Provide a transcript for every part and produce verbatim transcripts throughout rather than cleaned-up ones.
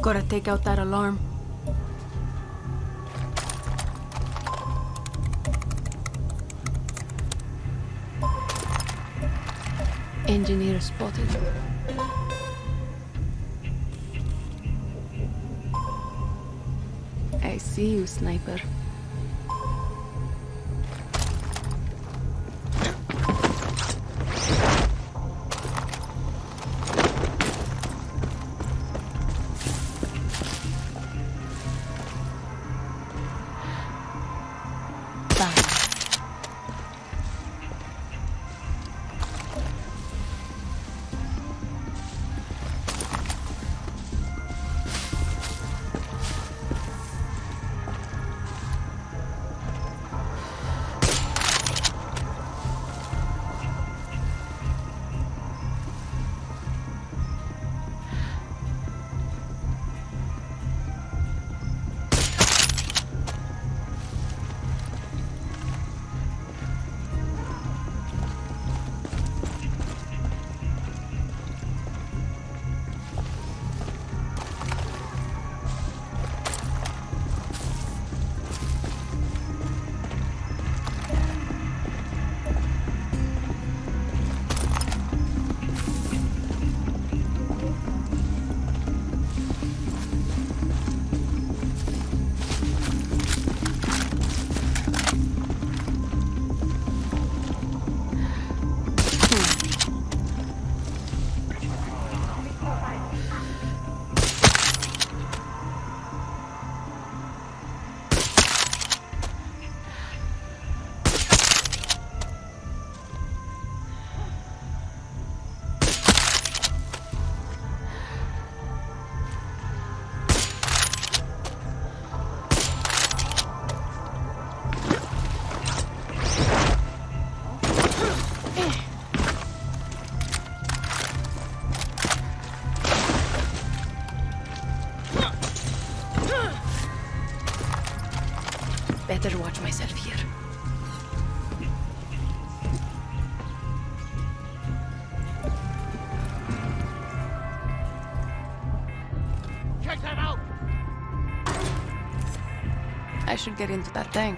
Gotta take out that alarm. Engineer spotted. I see you, sniper. Better watch myself here. Check that out! I should get into that tank.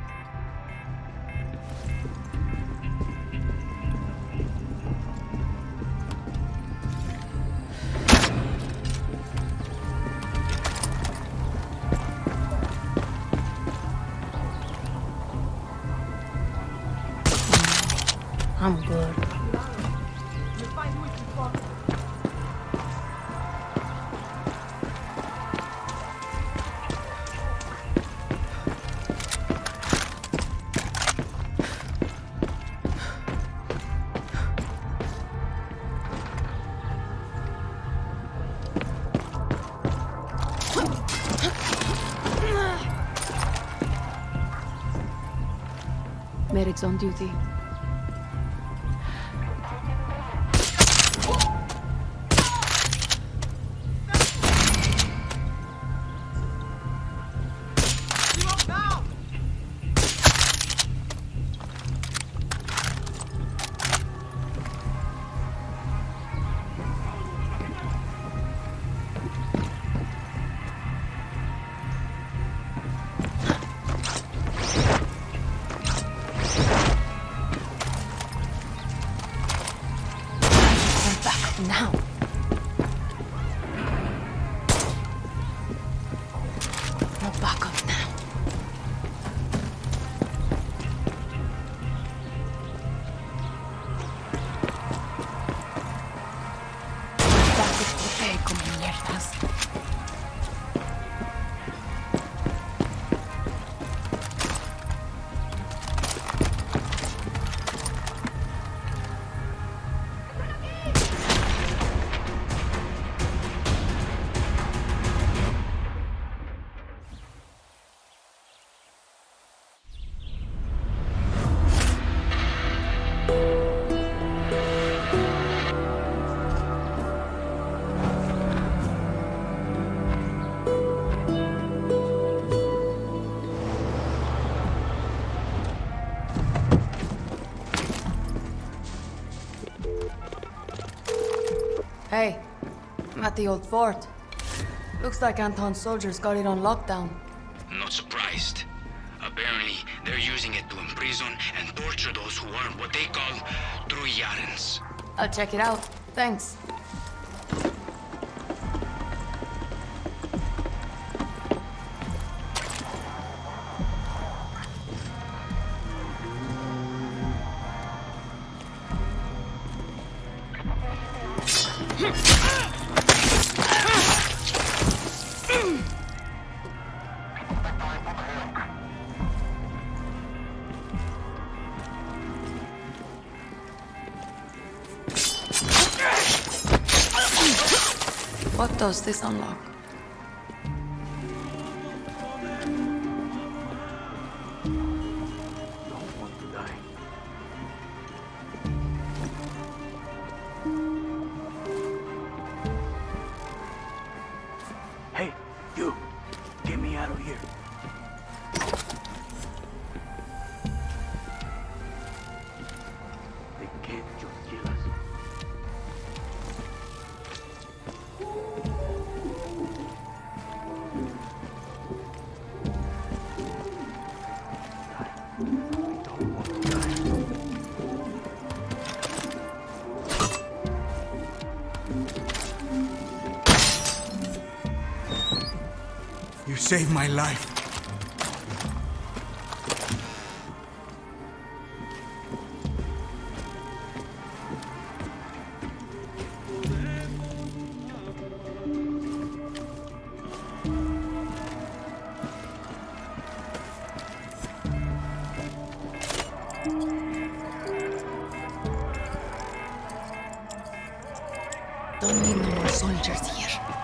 I'm good. Medic's on duty. Now. No backup now. Date por como mierdas. Hey, I'm at the old fort. Looks like Anton's soldiers got it on lockdown. Not surprised. Apparently, they're using it to imprison and torture those who aren't what they call true Yarans. I'll check it out. Thanks. What does this unlock? Don't want to die. Hey, you! Get me out of here. They can't just kill us. You saved my life. Don't need no more soldiers here.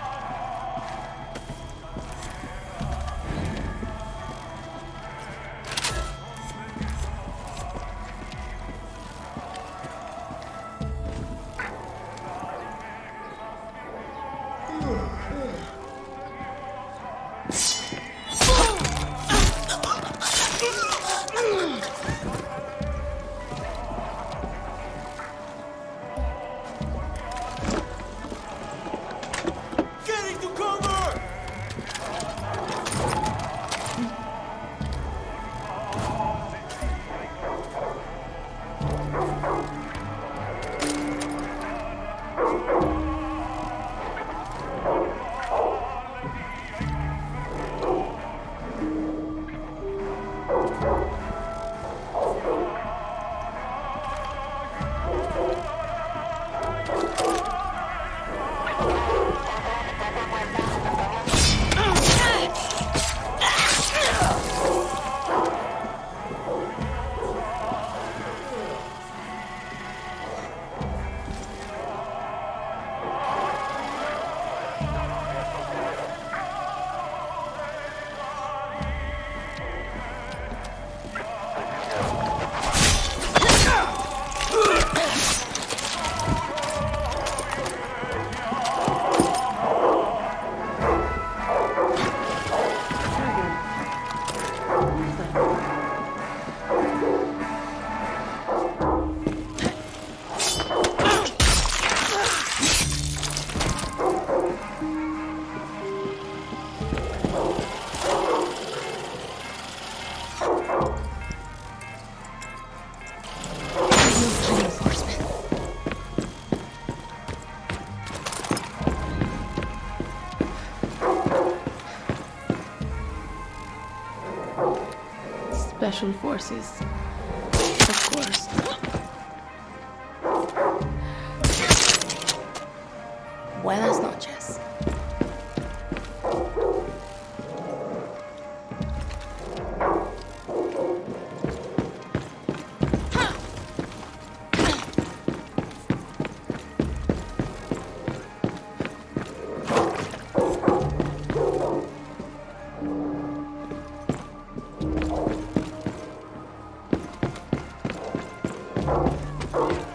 Special forces, of course. Buenas noches. Oh.